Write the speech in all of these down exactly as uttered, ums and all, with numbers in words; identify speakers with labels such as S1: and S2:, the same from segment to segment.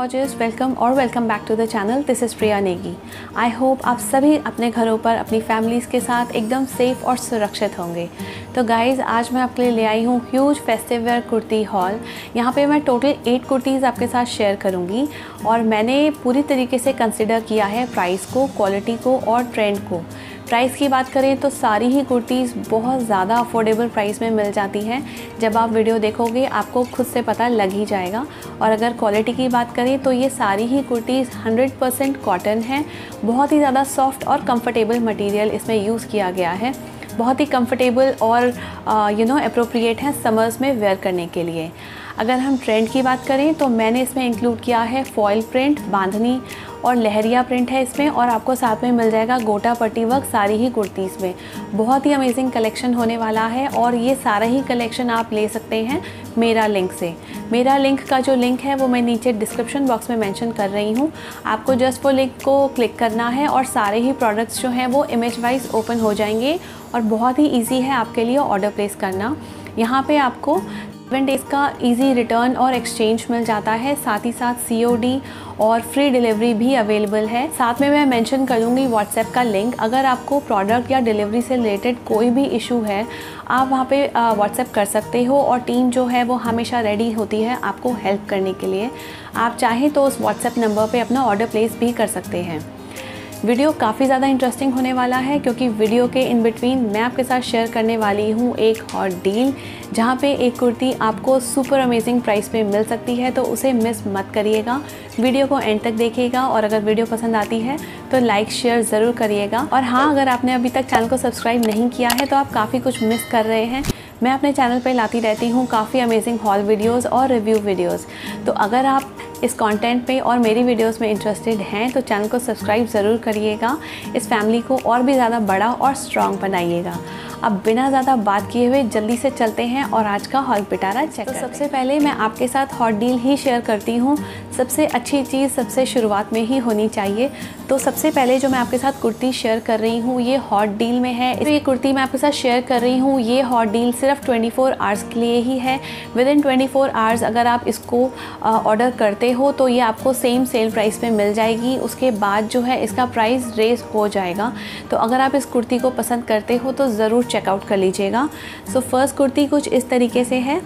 S1: Gorgeous, welcome और welcome back to the channel. This is Priya Negi. I hope आप सभी अपने घरों पर अपनी फैमिलीज़ के साथ एकदम सेफ़ और सुरक्षित होंगे। तो गाइज़, आज मैं आपके लिए ले आई हूँ huge festive wear kurti haul. यहाँ पे मैं टोटल एट कुर्तीज़ आपके साथ शेयर करूँगी और मैंने पूरी तरीके से कंसिडर किया है प्राइस को, क्वालिटी को और ट्रेंड को। प्राइस की बात करें तो सारी ही कुर्तीज़ बहुत ज़्यादा अफोर्डेबल प्राइस में मिल जाती हैं। जब आप वीडियो देखोगे आपको खुद से पता लग ही जाएगा। और अगर क्वालिटी की बात करें तो ये सारी ही कुर्तीज़ हंड्रेड परसेंट कॉटन है। बहुत ही ज़्यादा सॉफ्ट और कंफर्टेबल मटेरियल इसमें यूज़ किया गया है। बहुत ही कंफर्टेबल और यू नो अप्रोप्रिएट है समर्स में वेयर करने के लिए। अगर हम ट्रेंड की बात करें तो मैंने इसमें इंक्लूड किया है फॉयल प्रिंट, बांधनी और लहरिया प्रिंट है इसमें, और आपको साथ में मिल जाएगा गोटा पट्टी वर्क सारी ही कुर्तीज़ में। बहुत ही अमेजिंग कलेक्शन होने वाला है और ये सारा ही कलेक्शन आप ले सकते हैं मेरा लिंक से। मेरा लिंक का जो लिंक है वो मैं नीचे डिस्क्रिप्शन बॉक्स में मेंशन कर रही हूँ। आपको जस्ट वो लिंक को क्लिक करना है और सारे ही प्रोडक्ट्स जो हैं वो इमेज वाइज ओपन हो जाएंगे और बहुत ही ईजी है आपके लिए ऑर्डर प्लेस करना। यहाँ पे आपको सेवन डेज़ का इजी रिटर्न और एक्सचेंज मिल जाता है, साथ ही साथ सीओडी और फ्री डिलीवरी भी अवेलेबल है। साथ में मैं मेंशन कर दूँगी व्हाट्सएप का लिंक। अगर आपको प्रोडक्ट या डिलीवरी से रिलेटेड कोई भी इशू है आप वहाँ पे व्हाट्सएप कर सकते हो और टीम जो है वो हमेशा रेडी होती है आपको हेल्प करने के लिए। आप चाहें तो उस व्हाट्सएप नंबर पर अपना ऑर्डर प्लेस भी कर सकते हैं। वीडियो काफ़ी ज़्यादा इंटरेस्टिंग होने वाला है क्योंकि वीडियो के इन बिटवीन मैं आपके साथ शेयर करने वाली हूँ एक हॉट डील, जहाँ पे एक कुर्ती आपको सुपर अमेजिंग प्राइस पे मिल सकती है। तो उसे मिस मत करिएगा, वीडियो को एंड तक देखिएगा और अगर वीडियो पसंद आती है तो लाइक शेयर ज़रूर करिएगा। और हाँ, अगर आपने अभी तक चैनल को सब्सक्राइब नहीं किया है तो आप काफ़ी कुछ मिस कर रहे हैं। मैं अपने चैनल पे लाती रहती हूँ काफ़ी अमेजिंग हॉल वीडियोस और रिव्यू वीडियोस। तो अगर आप इस कंटेंट पे और मेरी वीडियोस में इंटरेस्टेड हैं तो चैनल को सब्सक्राइब ज़रूर करिएगा। इस फैमिली को और भी ज़्यादा बड़ा और स्ट्रॉन्ग बनाइएगा। अब बिना ज़्यादा बात किए हुए जल्दी से चलते हैं और आज का हॉल पिटारा चेक करते हैं। तो सबसे पहले मैं आपके साथ हॉट डील ही शेयर करती हूँ। सबसे अच्छी चीज़ सबसे शुरुआत में ही होनी चाहिए। तो सबसे पहले जो मैं आपके साथ कुर्ती शेयर कर रही हूँ ये हॉट डील में है। तो ये कुर्ती मैं आपके साथ शेयर कर रही हूँ, ये हॉट डील सिर्फ ट्वेंटी फोर आवर्स के लिए ही है। Within twenty four hours अगर आप इसको ऑर्डर करते हो तो ये आपको सेम सेल प्राइस पे मिल जाएगी। उसके बाद जो है इसका प्राइस रेस हो जाएगा। तो अगर आप इस कुर्ती को पसंद करते हो तो ज़रूर चेकआउट कर लीजिएगा। सो फर्स्ट कुर्ती कुछ इस तरीके से है,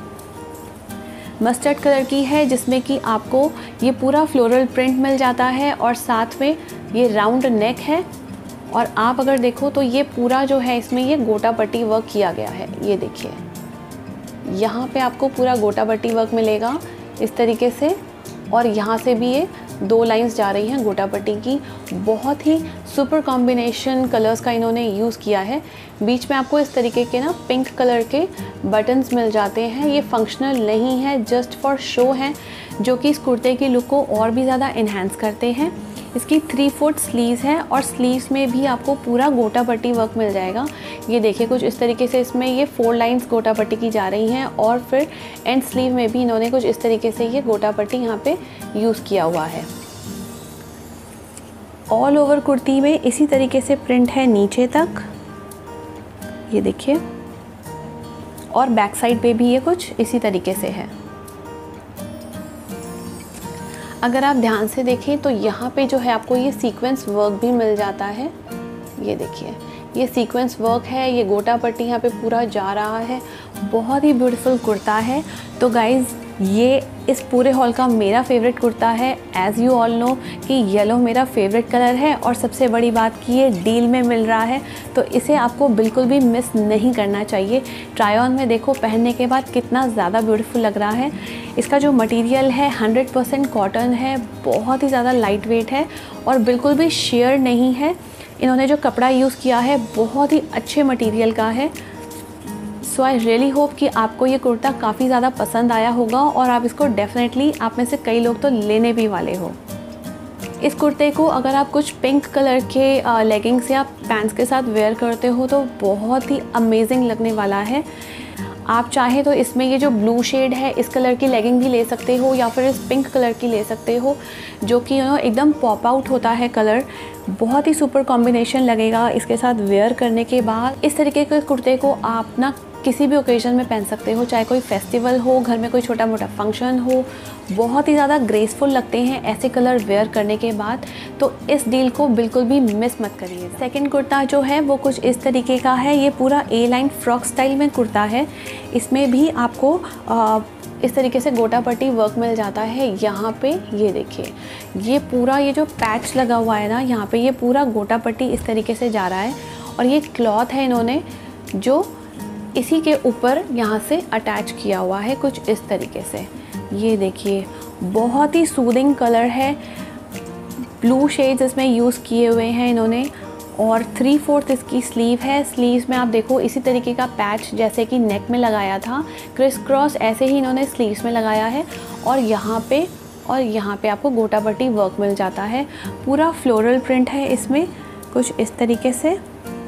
S1: मस्टर्ड कलर की है, जिसमें कि आपको ये पूरा फ्लोरल प्रिंट मिल जाता है और साथ में ये राउंड नेक है। और आप अगर देखो तो ये पूरा जो है इसमें ये गोटा पट्टी वर्क किया गया है। ये देखिए यहाँ पे आपको पूरा गोटा पट्टी वर्क मिलेगा इस तरीके से, और यहाँ से भी ये दो लाइंस जा रही हैं गोटा पट्टी की। बहुत ही सुपर कॉम्बिनेशन कलर्स का इन्होंने यूज़ किया है। बीच में आपको इस तरीके के ना पिंक कलर के बटन्स मिल जाते हैं। ये फंक्शनल नहीं है, जस्ट फॉर शो हैं, जो कि इस कुर्ते की लुक को और भी ज़्यादा इन्हेंस करते हैं। इसकी थ्री फोर्थ स्लीव्स हैं और स्लीव्स में भी आपको पूरा गोटा पट्टी वर्क मिल जाएगा। ये देखिए कुछ इस तरीके से इसमें ये फोर लाइंस गोटा पट्टी की जा रही हैं और फिर एंड स्लीव में भी इन्होंने कुछ इस तरीके से ये गोटा पट्टी यहाँ पे यूज़ किया हुआ है। ऑल ओवर कुर्ती में इसी तरीके से प्रिंट है नीचे तक, ये देखिए, और बैक साइड पे भी ये कुछ इसी तरीके से है। अगर आप ध्यान से देखें तो यहाँ पे जो है आपको ये सीक्वेंस वर्क भी मिल जाता है। ये देखिए ये सीक्वेंस वर्क है, ये गोटा पट्टी यहाँ पे पूरा जा रहा है। बहुत ही ब्यूटीफुल कुर्ता है। तो गाइज़, ये इस पूरे हॉल का मेरा फेवरेट कुर्ता है। एज़ यू ऑल नो कि येलो मेरा फेवरेट कलर है और सबसे बड़ी बात कि ये डील में मिल रहा है, तो इसे आपको बिल्कुल भी मिस नहीं करना चाहिए। ट्राई ऑन में देखो पहनने के बाद कितना ज़्यादा ब्यूटीफुल लग रहा है। इसका जो मटेरियल है हंड्रेड परसेंट कॉटन है, बहुत ही ज़्यादा लाइट वेट है और बिल्कुल भी शेयर नहीं है। इन्होंने जो कपड़ा यूज़ किया है बहुत ही अच्छे मटेरियल का है। सो आई रियली होप कि आपको ये कुर्ता काफ़ी ज़्यादा पसंद आया होगा और आप इसको डेफिनेटली, आप में से कई लोग तो लेने भी वाले हो। इस कुर्ते को अगर आप कुछ पिंक कलर के लेगिंग्स या पैंट्स के साथ वेयर करते हो तो बहुत ही अमेजिंग लगने वाला है। आप चाहे तो इसमें ये जो ब्लू शेड है इस कलर की लेगिंग भी ले सकते हो या फिर इस पिंक कलर की ले सकते हो, जो कि यू नो एकदम पॉप आउट होता है कलर। बहुत ही सुपर कॉम्बिनेशन लगेगा इसके साथ वेयर करने के बाद। इस तरीके के कुर्ते को आप ना किसी भी ओकेजन में पहन सकते हो, चाहे कोई फेस्टिवल हो, घर में कोई छोटा मोटा फंक्शन हो। बहुत ही ज़्यादा ग्रेसफुल लगते हैं ऐसे कलर वेयर करने के बाद, तो इस डील को बिल्कुल भी मिस मत करिए। सेकंड कुर्ता जो है वो कुछ इस तरीके का है। ये पूरा ए लाइन फ्रॉक स्टाइल में कुर्ता है। इसमें भी आपको आ, इस तरीके से गोटा पट्टी वर्क मिल जाता है। यहाँ पे ये देखिए, ये पूरा ये जो पैच लगा हुआ है ना, यहाँ पे ये पूरा गोटा पट्टी इस तरीके से जा रहा है। और ये क्लॉथ है इन्होंने जो इसी के ऊपर यहाँ से अटैच किया हुआ है कुछ इस तरीके से। ये देखिए, बहुत ही सूदिंग कलर है। ब्लू शेड्स इसमें यूज़ किए हुए हैं इन्होंने। और थ्री फोर्थ इसकी स्लीव है। स्लीव्स में आप देखो इसी तरीके का पैच जैसे कि नेक में लगाया था, क्रिस क्रॉस ऐसे ही इन्होंने स्लीव्स में लगाया है। और यहाँ पे और यहाँ पे आपको गोटा पट्टी वर्क मिल जाता है। पूरा फ्लोरल प्रिंट है इसमें कुछ इस तरीके से।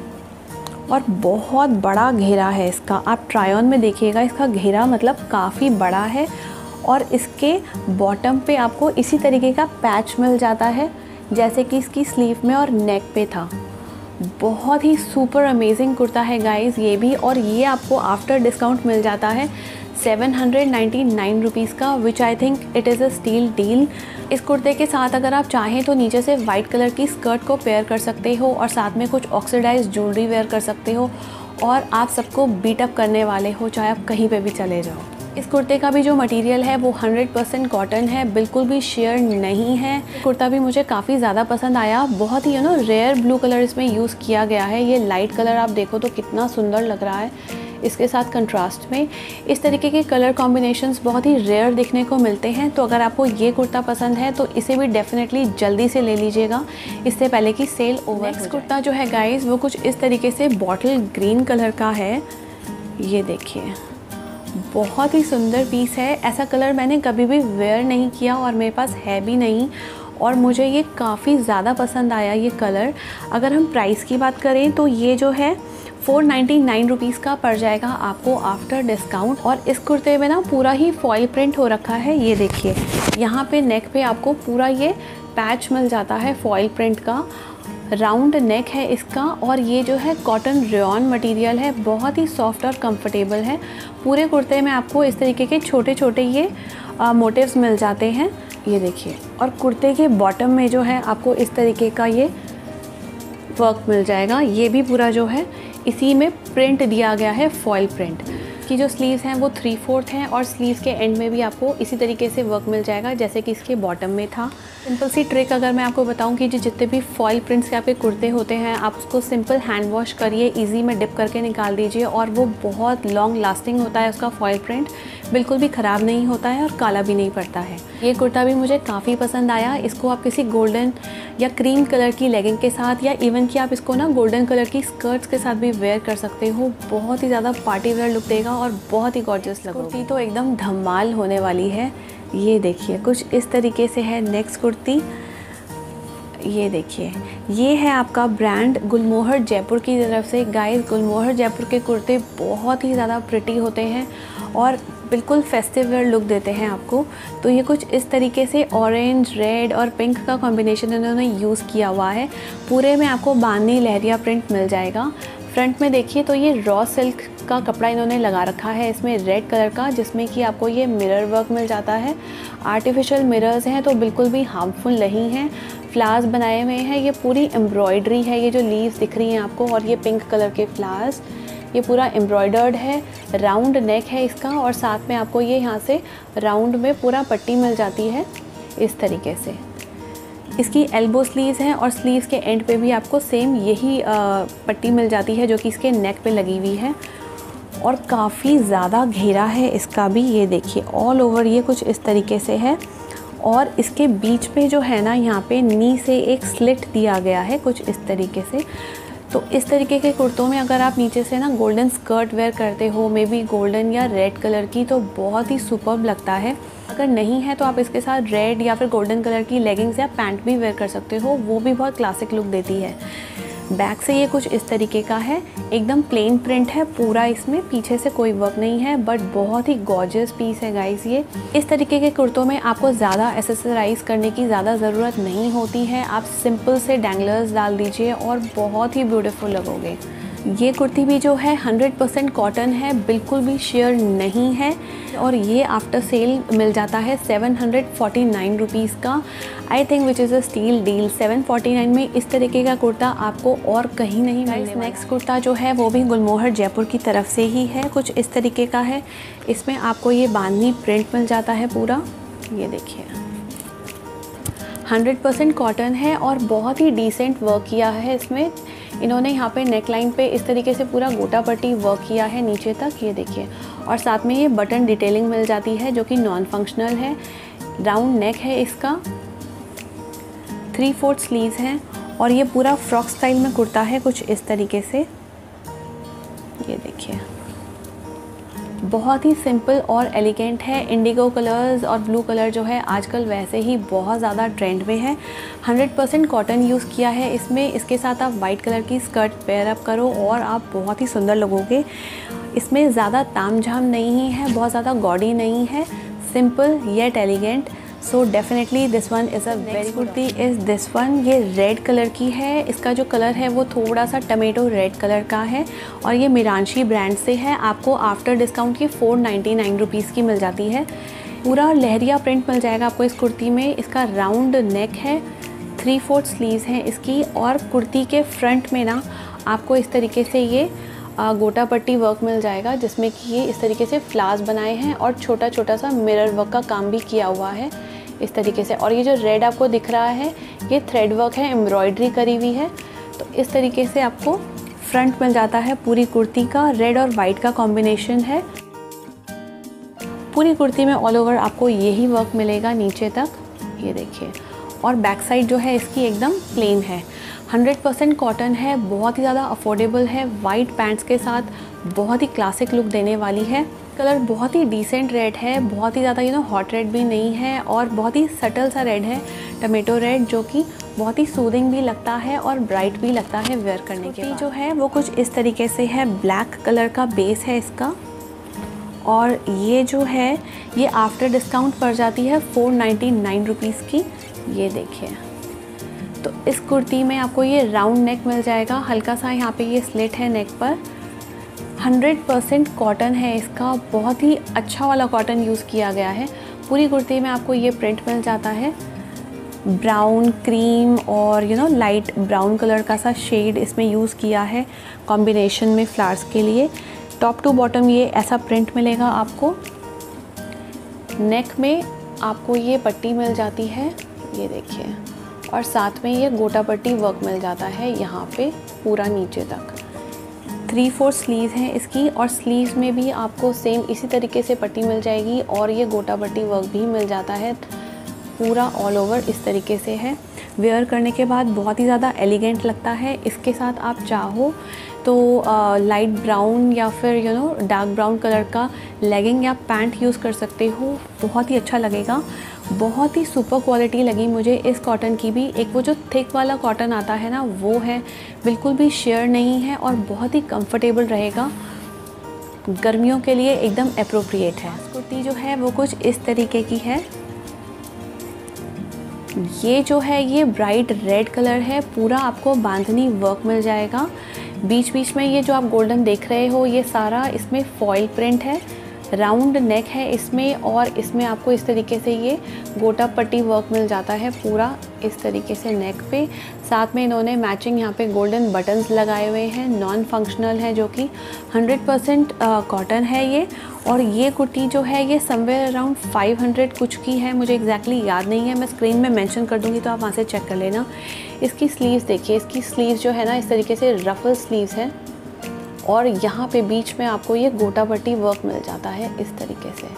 S1: और बहुत बड़ा घेरा है इसका, आप ट्राई ऑन में देखिएगा, इसका घेरा मतलब काफ़ी बड़ा है। और इसके बॉटम पे आपको इसी तरीके का पैच मिल जाता है जैसे कि इसकी स्लीव में और नेक पे था। बहुत ही सुपर अमेजिंग कुर्ता है गाइस ये भी। और ये आपको आफ्टर डिस्काउंट मिल जाता है seven hundred ninety nine rupees का, which I think it is a steal deal. इस कुर्ते के साथ अगर आप चाहें तो नीचे से वाइट कलर की स्कर्ट को पेयर कर सकते हो और साथ में कुछ ऑक्सीडाइज ज्वेलरी वेयर कर सकते हो और आप सबको बीट अप करने वाले हो, चाहे आप कहीं पे भी चले जाओ। इस कुर्ते का भी जो मटेरियल है वो हंड्रेड परसेंट कॉटन है, बिल्कुल भी शेयर नहीं है। कुर्ता भी मुझे काफ़ी ज़्यादा पसंद आया। बहुत ही you know rare blue colour इसमें यूज़ किया गया है। ये लाइट कलर आप देखो तो कितना सुंदर लग रहा है इसके साथ कंट्रास्ट में। इस तरीके के कलर कॉम्बिनेशंस बहुत ही रेयर देखने को मिलते हैं। तो अगर आपको ये कुर्ता पसंद है तो इसे भी डेफिनेटली जल्दी से ले लीजिएगा, इससे पहले कि सेल ओवर। नेक्स्ट कुर्ता जो है गाइस वो कुछ इस तरीके से बॉटल ग्रीन कलर का है। ये देखिए, बहुत ही सुंदर पीस है। ऐसा कलर मैंने कभी भी वेयर नहीं किया और मेरे पास है भी नहीं, और मुझे ये काफ़ी ज़्यादा पसंद आया ये कलर। अगर हम प्राइस की बात करें तो ये जो है फोर नाइन्टी नाइन रुपीज़ का पड़ जाएगा आपको आफ्टर डिस्काउंट। और इस कुर्ते में ना पूरा ही फॉइल प्रिंट हो रखा है। ये देखिए, यहाँ पे नेक पे आपको पूरा ये पैच मिल जाता है फॉइल प्रिंट का। राउंड नेक है इसका और ये जो है कॉटन रेयॉन मटेरियल है, बहुत ही सॉफ्ट और कंफर्टेबल है। पूरे कुर्ते में आपको इस तरीके के छोटे छोटे ये मोटिव्स मिल जाते हैं। ये देखिए, और कुर्ते के बॉटम में जो है आपको इस तरीके का ये वर्क मिल जाएगा। ये भी पूरा जो है इसी में प्रिंट दिया गया है, फॉइल प्रिंट की। जो स्लीव्स हैं वो थ्री फोर्थ हैं और स्लीव्स के एंड में भी आपको इसी तरीके से वर्क मिल जाएगा जैसे कि इसके बॉटम में था। सिंपल सी ट्रिक अगर मैं आपको बताऊं कि जो जितने भी फॉइल प्रिंट्स के आपके कुर्ते होते हैं, आप उसको सिंपल हैंड वॉश करिए, इजी में डिप करके निकाल दीजिए और वो बहुत लॉन्ग लास्टिंग होता है। उसका फॉइल प्रिंट बिल्कुल भी ख़राब नहीं होता है और काला भी नहीं पड़ता है। ये कुर्ता भी मुझे काफ़ी पसंद आया। इसको आप किसी गोल्डन या क्रीम कलर की लेगिंग के साथ, या इवन कि आप इसको ना गोल्डन कलर की स्कर्ट्स के साथ भी वेयर कर सकते हो। बहुत ही ज़्यादा पार्टी वेयर लुक देगा और बहुत ही गॉर्जियस लगेगी। कुर्ती तो एकदम धमाल होने वाली है। ये देखिए, कुछ इस तरीके से है नेक्स्ट कुर्ती। ये देखिए, ये है आपका ब्रांड गुलमोहर जयपुर की तरफ से। गाइस, गुलमोहर जयपुर के कुर्ते बहुत ही ज़्यादा प्रिटी होते हैं और बिल्कुल फेस्टिव वेयर लुक देते हैं आपको। तो ये कुछ इस तरीके से ऑरेंज, रेड और पिंक का कॉम्बिनेशन इन्होंने यूज़ किया हुआ है। पूरे में आपको बांधनी लहरिया प्रिंट मिल जाएगा। फ्रंट में देखिए तो ये रॉ सिल्क का कपड़ा इन्होंने लगा रखा है इसमें रेड कलर का, जिसमें कि आपको ये मिरर वर्क मिल जाता है। आर्टिफिशियल मिरर्स हैं तो बिल्कुल भी हार्मफुल नहीं हैं। फ्लावर्स बनाए हुए हैं, ये पूरी एम्ब्रॉयडरी है। ये जो लीव्स दिख रही हैं आपको और ये पिंक कलर के फ्लावर्स, ये पूरा एम्ब्रॉयडर्ड है। राउंड नेक है इसका और साथ में आपको ये यहाँ से राउंड में पूरा पट्टी मिल जाती है इस तरीके से। इसकी एल्बो स्लीव्स हैं और स्लीव्स के एंड पे भी आपको सेम यही पट्टी मिल जाती है जो कि इसके नेक पे लगी हुई है। और काफ़ी ज़्यादा घेरा है इसका भी। ये देखिए, ऑल ओवर ये कुछ इस तरीके से है और इसके बीच पे जो है ना, यहाँ पे नी से एक स्लिट दिया गया है कुछ इस तरीके से। तो इस तरीके के कुर्तों में अगर आप नीचे से ना गोल्डन स्कर्ट वेयर करते हो, मे बी गोल्डन या रेड कलर की, तो बहुत ही सुपर्ब लगता है। अगर नहीं है तो आप इसके साथ रेड या फिर गोल्डन कलर की लेगिंग्स या पैंट भी वेयर कर सकते हो, वो भी बहुत क्लासिक लुक देती है। बैक से ये कुछ इस तरीके का है, एकदम प्लेन प्रिंट है पूरा, इसमें पीछे से कोई वर्क नहीं है, बट बहुत ही गॉर्जियस पीस है गाइस ये। इस तरीके के कुर्तों में आपको ज़्यादा एसेसराइज करने की ज़्यादा ज़रूरत नहीं होती है। आप सिंपल से डैंगलर्स डाल दीजिए और बहुत ही ब्यूटीफुल लगोगे। ये कुर्ती भी जो है हंड्रेड परसेंट कॉटन है, बिल्कुल भी शेयर नहीं है और ये आफ्टर सेल मिल जाता है seven hundred forty nine rupees का। I think which is a steal deal. Seven forty nine में इस तरीके का कुर्ता आपको और कहीं नहीं मिलने वाला। नेक्स्ट कुर्ता जो है वो भी गुलमोहर जयपुर की तरफ से ही है, कुछ इस तरीके का है। इसमें आपको ये बांधनी प्रिंट मिल जाता है पूरा, ये देखिए हंड्रेड परसेंट कॉटन है और बहुत ही डिसेंट वर्क किया है इसमें। इन्होंने यहाँ पे नेक लाइन पे इस तरीके से पूरा गोटा पट्टी वर्क किया है नीचे तक, ये देखिए। और साथ में ये बटन डिटेलिंग मिल जाती है जो कि नॉन फंक्शनल है। राउंड नेक है इसका, थ्री फोर्थ स्लीव्स हैं और ये पूरा फ्रॉक स्टाइल में कुर्ता है कुछ इस तरीके से, ये देखिए। बहुत ही सिंपल और एलिगेंट है। इंडिगो कलर्स और ब्लू कलर जो है आजकल वैसे ही बहुत ज़्यादा ट्रेंड में है। हंड्रेड परसेंट कॉटन यूज़ किया है इसमें। इसके साथ आप वाइट कलर की स्कर्ट पेयर अप करो और आप बहुत ही सुंदर लगोगे। इसमें ज़्यादा ताम झाम नहीं है, बहुत ज़्यादा गॉडी नहीं है, simple yet elegant. So definitely this one is a very kurti is this one. ये रेड कलर की है, इसका जो कलर है वो थोड़ा सा टमेटो रेड कलर का है और ये मिरांशी ब्रांड से है। आपको आफ्टर डिस्काउंट ये फोर नाइन्टी नाइन रुपीज़ की मिल जाती है। पूरा लहरिया प्रिंट मिल जाएगा आपको इस कुर्ती में। इसका राउंड नेक है, थ्री फोर्थ स्लीव्स हैं इसकी और कुर्ती के फ्रंट में ना आपको इस तरीके से ये गोटा पट्टी वर्क मिल जाएगा जिसमें कि ये इस तरीके से फ्लावर्स बनाए हैं और छोटा छोटा सा मिरर वर्क का काम भी किया हुआ है इस तरीके से। और ये जो रेड आपको दिख रहा है ये थ्रेड वर्क है, एम्ब्रॉयडरी करी हुई है। तो इस तरीके से आपको फ्रंट मिल जाता है पूरी कुर्ती का। रेड और वाइट का कॉम्बिनेशन है। पूरी कुर्ती में ऑल ओवर आपको यही वर्क मिलेगा नीचे तक, ये देखिए। और बैक साइड जो है इसकी एकदम प्लेन है। हंड्रेड परसेंट कॉटन है, बहुत ही ज़्यादा अफोर्डेबल है। वाइट पैंट्स के साथ बहुत ही क्लासिक लुक देने वाली है। कलर बहुत ही डिसेंट रेड है, बहुत ही ज़्यादा यू नो हॉट रेड भी नहीं है और बहुत ही सटल सा रेड है, टमेटो रेड, जो कि बहुत ही सूदिंग भी लगता है और ब्राइट भी लगता है वेयर करने के बाद। जो है वो कुछ इस तरीके से है, ब्लैक कलर का बेस है इसका और ये जो है ये आफ्टर डिस्काउंट पड़ जाती है फोर नाइन्टी नाइन रुपीज़ की, ये देखिए। तो इस कुर्ती में आपको ये राउंड नेक मिल जाएगा, हल्का सा यहाँ पे ये स्लिट है नेक पर। हंड्रेड परसेंट कॉटन है इसका, बहुत ही अच्छा वाला कॉटन यूज़ किया गया है। पूरी कुर्ती में आपको ये प्रिंट मिल जाता है, ब्राउन, क्रीम और you know light brown colour का सा शेड इसमें यूज़ किया है कॉम्बिनेशन में फ्लावर्स के लिए। टॉप टू बॉटम ये ऐसा प्रिंट मिलेगा आपको। नेक में आपको ये पट्टी मिल जाती है, ये देखिए। और साथ में ये गोटा पट्टी वर्क मिल जाता है यहाँ पे पूरा नीचे तक। थ्री फोर स्लीव हैं इसकी और स्लीव्स में भी आपको सेम इसी तरीके से पट्टी मिल जाएगी और ये गोटा पट्टी वर्क भी मिल जाता है। पूरा ऑल ओवर इस तरीके से है। वेयर करने के बाद बहुत ही ज़्यादा एलिगेंट लगता है। इसके साथ आप चाहो तो लाइट ब्राउन या फिर you know dark brown colour का लेगिंग या पैंट यूज़ कर सकते हो, बहुत ही अच्छा लगेगा। बहुत ही सुपर क्वालिटी लगी मुझे इस कॉटन की भी। एक वो जो थिक वाला कॉटन आता है ना वो है, बिल्कुल भी शेयर नहीं है और बहुत ही कंफर्टेबल रहेगा। गर्मियों के लिए एकदम एप्रोप्रिएट है। कुर्ती जो है वो कुछ इस तरीके की है। ये जो है ये ब्राइट रेड कलर है, पूरा आपको बांधनी वर्क मिल जाएगा। बीच बीच में ये जो आप गोल्डन देख रहे हो ये सारा इसमें फॉइल प्रिंट है। राउंड नेक है इसमें और इसमें आपको इस तरीके से ये गोटा पट्टी वर्क मिल जाता है पूरा इस तरीके से नेक पे। साथ में इन्होंने मैचिंग यहाँ पे गोल्डन बटन्स लगाए हुए हैं। नॉन फंक्शनल है जो कि हंड्रेड परसेंट कॉटन है ये। और ये कुर्ती जो है ये समवेयर अराउंड फाइव हंड्रेड कुछ की है, मुझे एग्जैक्टली exactly याद नहीं है। मैं स्क्रीन में मेंशन कर दूँगी तो आप वहाँ से चेक कर लेना। इसकी स्लीव्स देखिए, इसकी स्लीव्स जो है ना इस तरीके से रफल स्लीव्स हैं और यहाँ पे बीच में आपको ये गोटा पट्टी वर्क मिल जाता है इस तरीके से।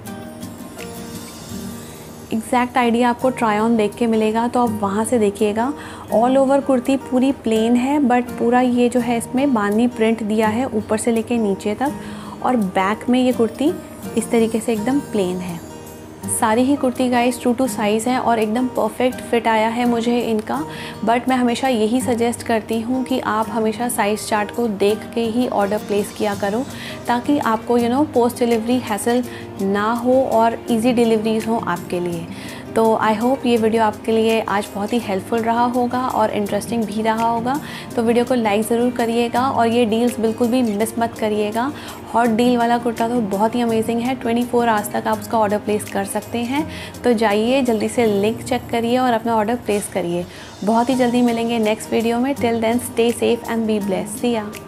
S1: एग्जैक्ट आइडिया आपको ट्राई ऑन देख के मिलेगा तो आप वहाँ से देखिएगा। ऑल ओवर कुर्ती पूरी प्लेन है बट पूरा ये जो है इसमें बांधनी प्रिंट दिया है ऊपर से लेके नीचे तक और बैक में ये कुर्ती इस तरीके से एकदम प्लेन है। सारी ही kurti guys true to size हैं और एकदम परफेक्ट फिट आया है मुझे इनका। बट मैं हमेशा यही सजेस्ट करती हूँ कि आप हमेशा साइज़ चार्ट को देख के ही ऑर्डर प्लेस किया करो ताकि आपको you know post delivery hassle ना हो और इजी डिलीवरीज हो आपके लिए। तो आई होप ये वीडियो आपके लिए आज बहुत ही हेल्पफुल रहा होगा और इंटरेस्टिंग भी रहा होगा। तो वीडियो को लाइक ज़रूर करिएगा और ये डील्स बिल्कुल भी मिस मत करिएगा। हॉट डील वाला कुर्ता तो बहुत ही अमेजिंग है, चौबीस आवर्स तक आप उसका ऑर्डर प्लेस कर सकते हैं। तो जाइए जल्दी से लिंक चेक करिए और अपना ऑर्डर प्लेस करिए। बहुत ही जल्दी मिलेंगे नेक्स्ट वीडियो में। Till then stay safe and be blessed. See या।